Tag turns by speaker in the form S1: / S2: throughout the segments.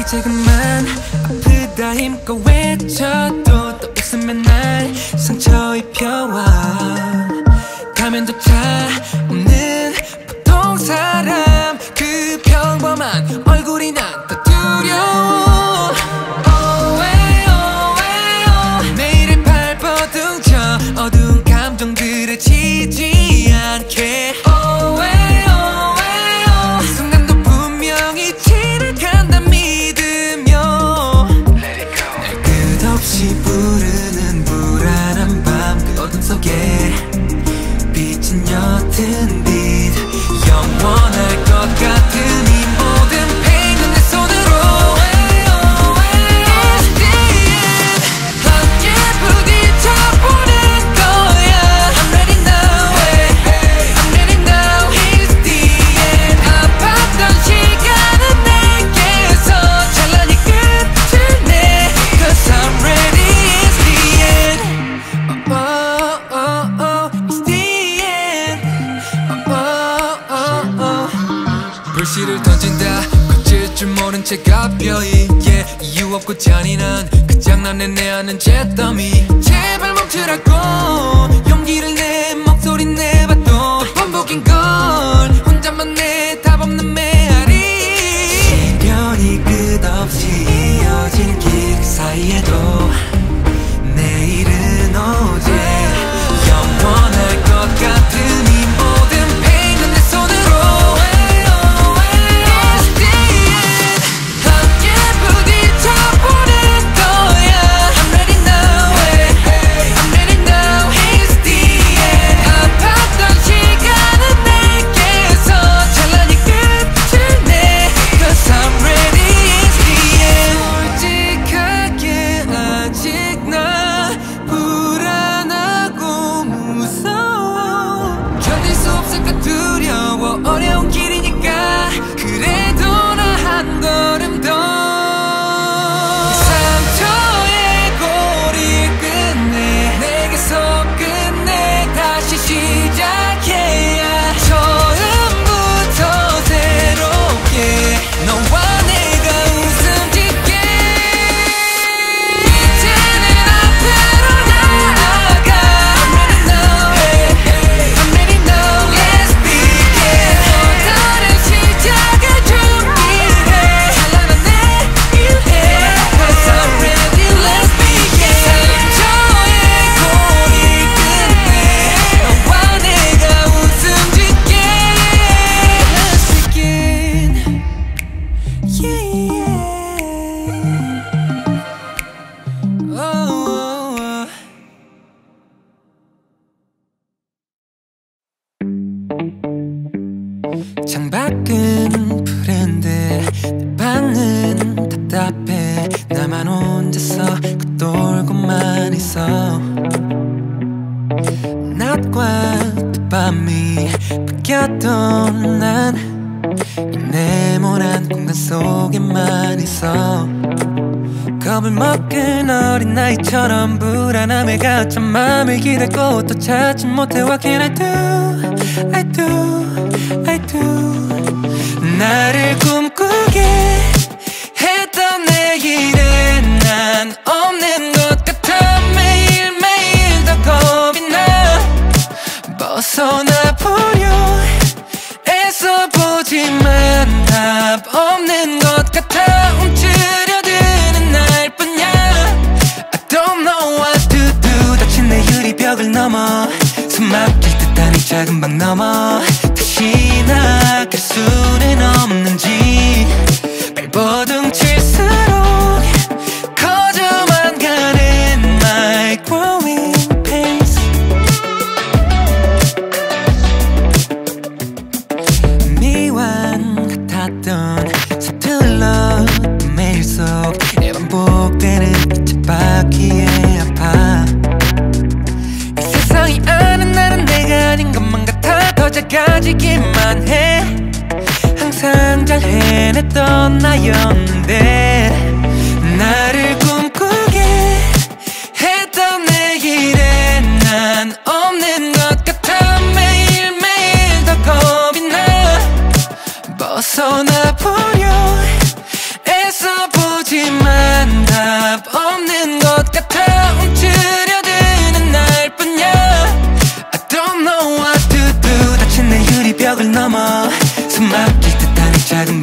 S1: 조금만 아프다 힘껏 외쳐도 또 웃으면 날 상처 입혀와. 가면조차 없는 보통 사람 그 평범한 얼굴이 난 더 두려워. 내일을 발버둥쳐 어두운 감정들에 지지 않게. 순간도 분명히 지나간다 믿으며 날 끝없이 부르는 불안한 밤 그 어둠 속에 빛은 옅은 빛 영원할 것 같은 이 모든 pain은 내 손으로 함께 부딪혀보는 거야. I'm ready now, I'm ready now, it's the end. 아팠던 시간은 내게서 찬란히 끝을 내. Cause I'm ready, it's the end. It's the end. 불씨를 던진다 꺼질 줄 모른 채 가벼이 이유 없고 잔인한 그 장난에 내 안은 잿더미. 제발 멈추라고 용기를 내 목소리 내봐도 또 반복인 걸 혼자만 내 답 없는 메아리. 시련이 끝없이 이어진 길 사이에도 내일은 오지. 영원할 것 같은 이 모든 pain은 내 손으로 함께 부딪혀보는 거야. I'm ready now, I'm ready now, it's the end. 아팠던 시간은 내게서 찬란히 끝을 내. Cause I'm ready, it's the end. 솔직하게 아직 나 불안하고 무서워. 견딜 수 없을까 두려워. 어려운 길이니까 그래도 나 한 걸음 더 상처의 고리를 끝내. 내게서 끝내 다시 시작해야 처음부터 새롭게 너와 내가 웃음 짓게. 이제는 앞으로 나아가. I'm ready now, I'm ready now, let's begin. 또 다른 시작을 준비해. 찬란한 내일 해. Cause I'm ready, let's begin. 상처의 고리를 끝내. 너와 내가 웃음 짓게. Let's begin. Yeah. Oh. 창밖은 푸른데 내 방은 답답해. 나만 혼자서 걷돌고만 있어. 낮과 또 밤이 바뀌었던 난 이 네모난 공간 속에만 있어. 겁을 먹은 어린아이처럼 불안함에 갇힌 맘을 기대고 또 찾지 못해. What can I do? I do, I do. 나를 꿈꾸게 했던 내일에 난 없는 것 같아. 매일매일 더 겁이 나. 벗어나 보려 애써보지만 답 없는 것 같아. 움츠려드는 날 뿐이야. I don't know what to do. 닫힌 내 유리벽을 넘어 숨 막힐 듯한 이 작은 방 넘어 다시 나갈 수는 없는지. 발버둥 칠수록 커져만 가는 my growing pains. 미완 같았던 서툴렀던 매일 속에 반복되는 이 쳇바퀴에 아파. 이 세상이 아는 나는 내가 아닌 것만 같아. 더 작아지기만 해. 항상 잘 해냈던 나였는데 나를 꿈꾸게 했던 내일에 난 없는 것 같아. 매일매일 더 겁이 나. 벗어나 보려 애써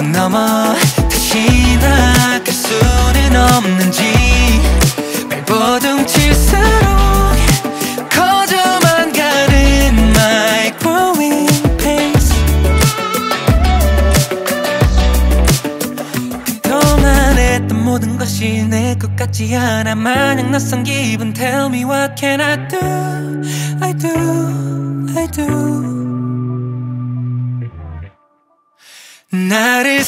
S1: 막 넘어 다시 나갈 수는 없는지 발버둥 칠수록 커져만 가는 my growing pains. 그동안 했던 모든 것이 내 것 같지 않아 마냥 낯선 기분. Tell me what can I do. I do. 나를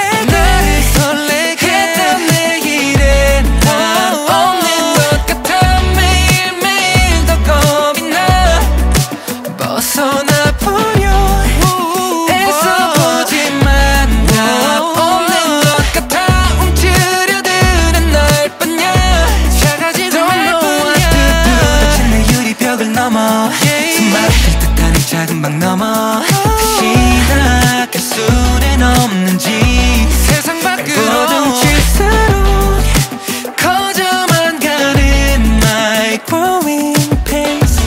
S1: 설레게 했던 내일은 나 없는 것 같아. 매일매일 더 겁이 나. 벗어나 보려 애써 보지만 나 없는 것 같아. 움츠려드는 날 뿐이야. 작아지는 날 뿐이야. 닫힌 내 유리벽을 넘어 숨막힐 듯한 이 작은 방 넘어 다시 나갈 수는 없는지 세상 밖으로 칠수록 커져만 가는 my growing pains.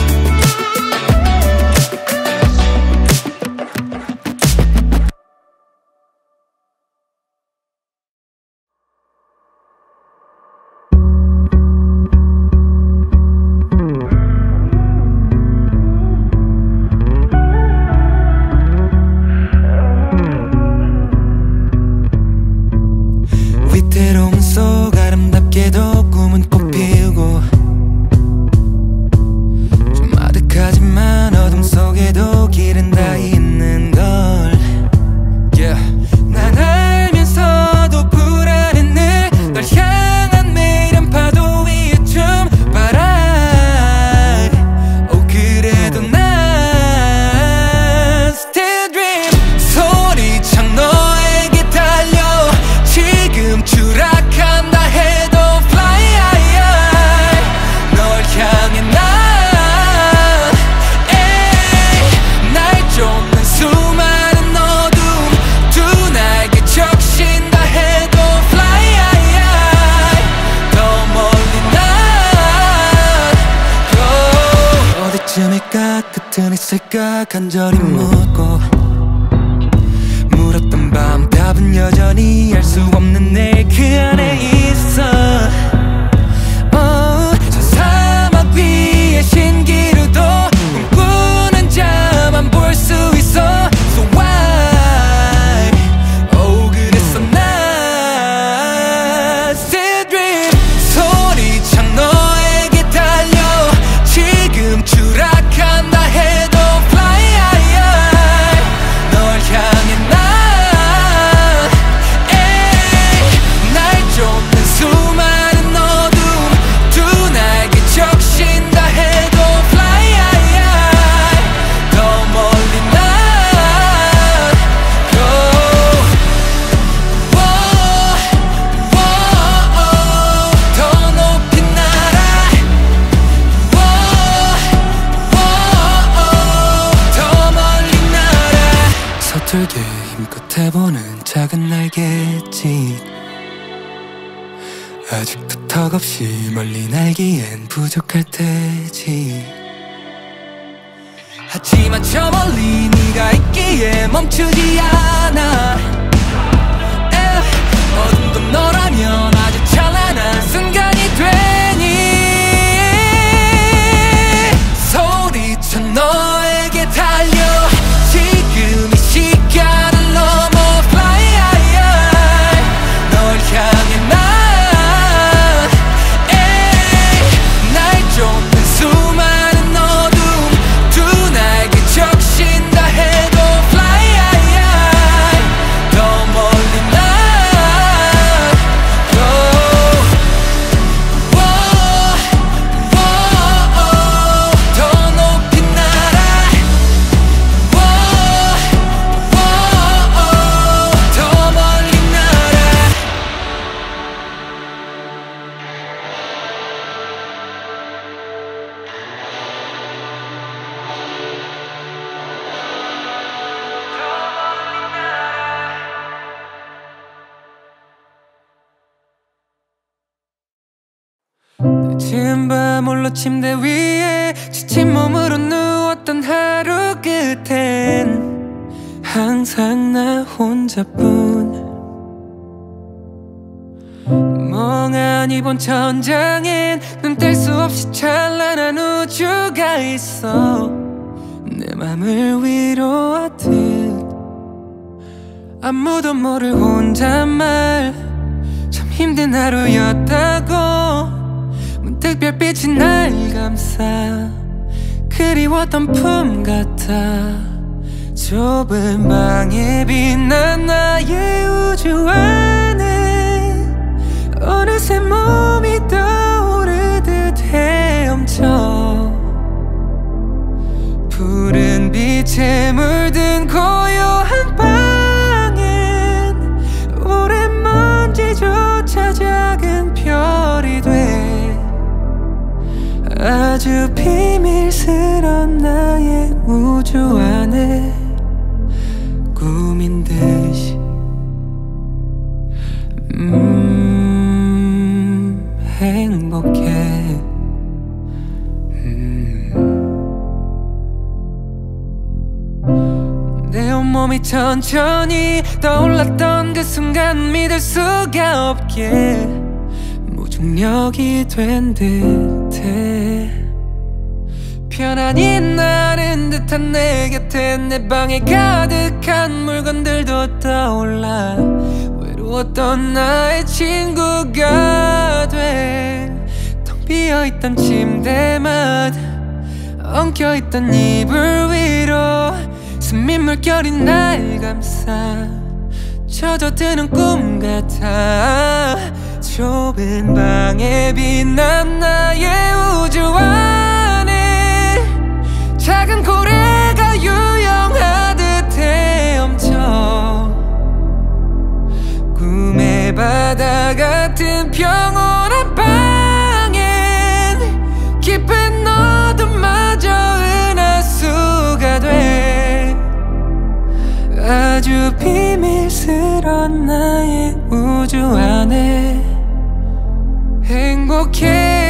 S1: 위태로운 속 아름답게도 꿈은 꽃 피우고 좀 아득하지만 어둠 속에도 길은 다 있는 걸. 난 알면서도 불안했네. 널 향한 매일은 파도 위에 춤 But I 그래도 난 still dream. 소리쳐 너에게 달려 지금 추락한다 해도 fly high. 널 향해 날 쫓는 수많은 어둠 두 날개 적신다 해도 fly high. 더 멀리 난 go. 어디쯤일까 끝은 있을까 간절히 묻고 물었던 밤 답은 여전히 알 수 없는 내 그 안에 있어. 저 사막 위의 신기루도 꿈꾸는 자만 볼 수 있어. So why 그래서 난 still dream. 소리쳐 너에게 달려 지금 추락한다 해도 fly high. 널 향해 날 쫓는 수많은 어둠 두 날개 적신다 해도 fly high. 더 멀리 난 go. 더 높이 날아. 더 멀리 날아. 서툴게 힘껏 해보는 작은 날갯짓 아직도 턱없이 멀리 날기엔 부족할 테지. 하지만 저 멀리 네가 있기에 멈추지 않아. 어둠도 너라면 아주 찬란한 순간이 되니. 소리쳐 너에게 달려 지금 이 시간을 넘어 fly high. 널 향해 날 쫓는 수많은 어둠 두 날개 적신다 해도 fly high. 더 멀리 난 go. 더 높이 날아. 더 멀리 날아. 늦은 밤 홀로 침대 위에 지친 몸으로 누웠던 하루 끝엔 항상 나 혼자뿐. 많이 본 천장엔 눈 뗄 수 없이 찬란한 우주가 있어. 내 맘을 위로하듯 아무도 모를 혼잣말. 참 힘든 하루였다고. 문득 별빛이 날 감싸. 그리웠던 품 같아. 좁은 방에 빛난 나의 우주 안에 어느새 몸이 떠오르듯 헤엄쳐. 푸른 빛에 물든 고요한 방엔 오랜 먼지조차 작은 별이 돼. 아주 비밀스런 나의 우주 안에 꿈인 듯이 행복해. 내 온몸이 천천히 떠올랐던 그 순간 믿을 수가 없게 무중력이 된 듯해. 편안히 나는 듯한 내 곁에 내 방에 가득한 물건들도 떠올라. 외로웠던 나의 친구가 돼. 텅 비어있던 침대만 엉켜있던 이불 위로 스민 물결이 날 감싸. 젖어드는 꿈 같아. 좁은 방에 빛난 나의 우주 안에 작은 고래가 유영하듯 헤엄쳐. 꿈의 바다 같은 평온한 방엔 깊은 어둠마저 은하수가 돼. 아주 비밀스런 나의 우주 안에 행복해.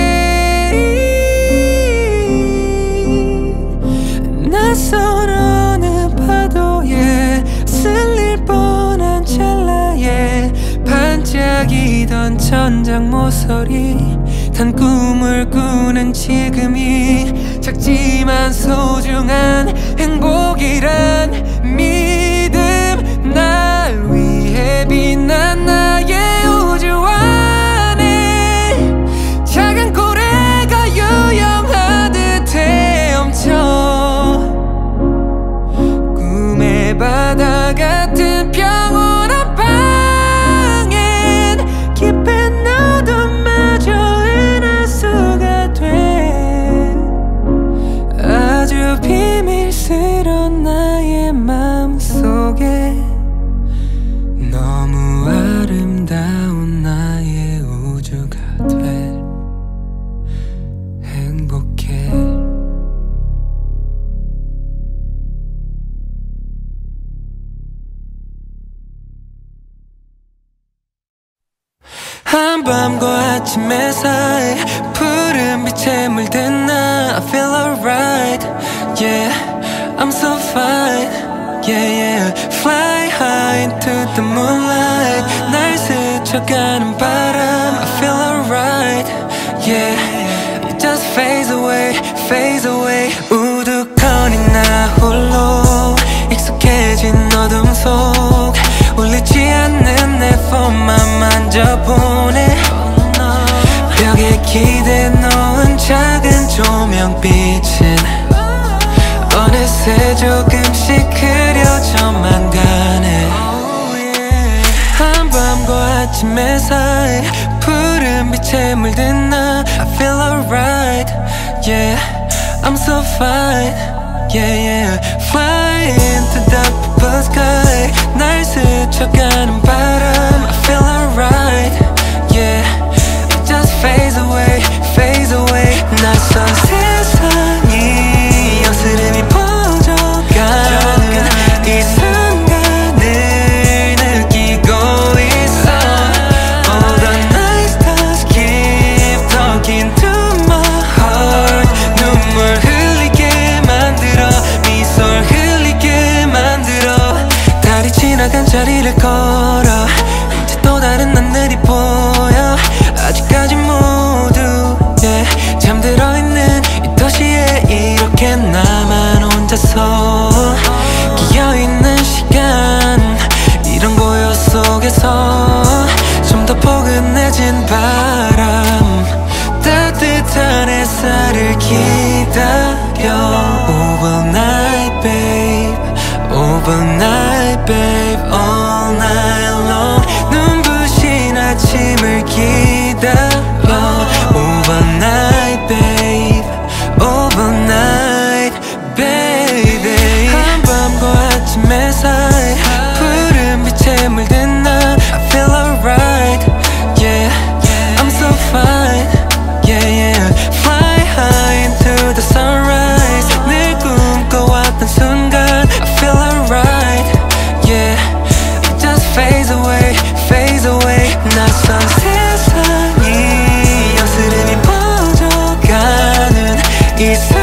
S1: 낯선 어느 파도에 쓸릴 뻔한 찰나에 반짝이던 천장 모서리. 단 꿈을 꾸는 지금이 작지만 소중한 행복이란 믿음. 날 위해 빛난 나의 우주 안에 작은 고래가 유영하듯 헤엄쳐. 꿈의 바다 같은 평온한 방엔 깊은 어둠마저 은하수가 돼. 아주 비밀스런 나의 마음속에 너무 아름다운 나의 우주가 돼. 행복해. 한밤과 아침의 사이 푸른 빛에 물든 나 I feel alright. Yeah, I'm so fine. Yeah, yeah. Fly high into the moonlight. 날 스쳐가는 바람 I feel alright. Yeah, it just fades away, fades away. 우두커니 나 홀로 익숙해진 어둠 속 울리지 않는 내 폰만 만져보네. 벽에 기대 놓은 작은 조명빛은 어느새 조금씩 그려져만 가네. 한밤과 아침의 사이 푸른 빛에 물든 나 I feel alright. Yeah, I'm so fine. Yeah, yeah. Fly into the purple sky. 날 스쳐가는 바람 I feel alright. Yeah, it just fades away, fades away. 낯선 세상이 여스름이 퍼져가는 이 순간을 느끼고 있어. All the night stars keep talking to my heart. 눈물 흘리게 만들어 미소를 흘리게 만들어. 달이 지나간 자리를 걸어 이제 또 다른 하늘이 보여. 속에서 끼어있는 시간 이런 고요 속에서 좀 더 포근해진 바람 따뜻한 햇살을 기다려 Overnight babe Overnight babe All night long 눈부신 아침을 기다려 Overnight babe Overnight baby 한밤과 아침의 사이 푸른 빛에 물든 나 I feel alright yeah I'm so fine yeah yeah Fly high into the sunrise 늘 꿈꿔왔던 순간 I feel alright yeah It just fades away 낯선 세상이 여스름이 퍼져가는 이